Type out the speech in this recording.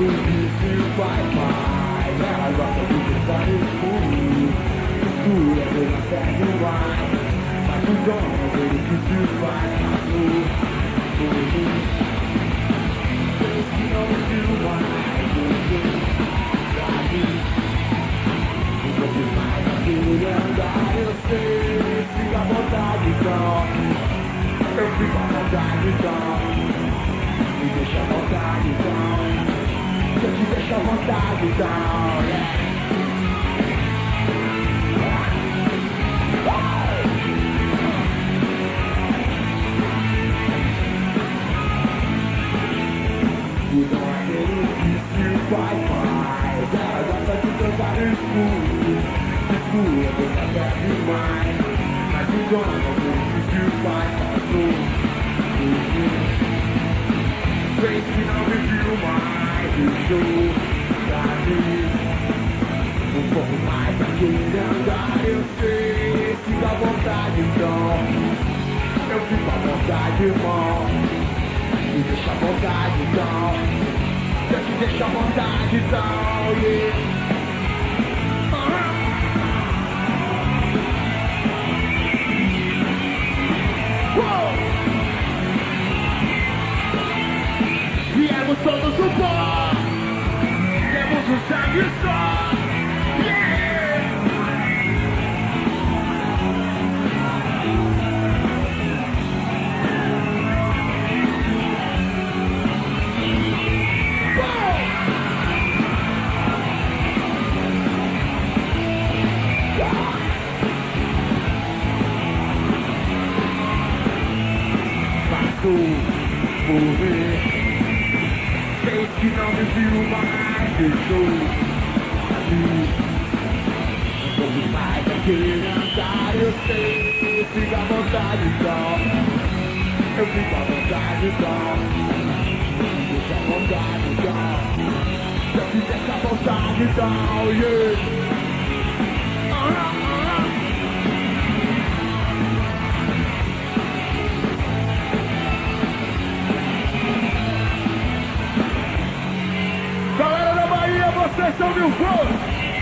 vício faz mais. Ela gosta de pensar no escuro. Escuro é coisa perde mais. Mas os homens, ele que se faz amor. Sei que não viu mais você. Sabe? Um pouco mais aquele andar, eu sei. Fica à vontade então. Eu fico à vontade então. Me deixa à vontade então. Eu te deixo à vontade então, yeah. O dom é aquele que se faz mais. Ela gosta de dançar no escuro. Escuro é coisa bebe mais. Mas o dom é aquele que se faz mais. Sei que não me viu mais. Estou sabe. Um pouco mais aquele andar, eu sei. Fica à vontade então. Eu fico à vontade, irmão. Me deixa à vontade então. Eu te deixo à vontade então, yeah. Viemos todos do pó. Temos um sangue só, yeah. Por ver, sei que não me viu mais, deixou ali. Um pouco mais aquele andar, eu sei. Fica à vontade então. Eu fico à vontade então. Deixa à vontade então. Eu te deixo à vontade então, yeah. Galera da Bahia, vocês são mil fãs!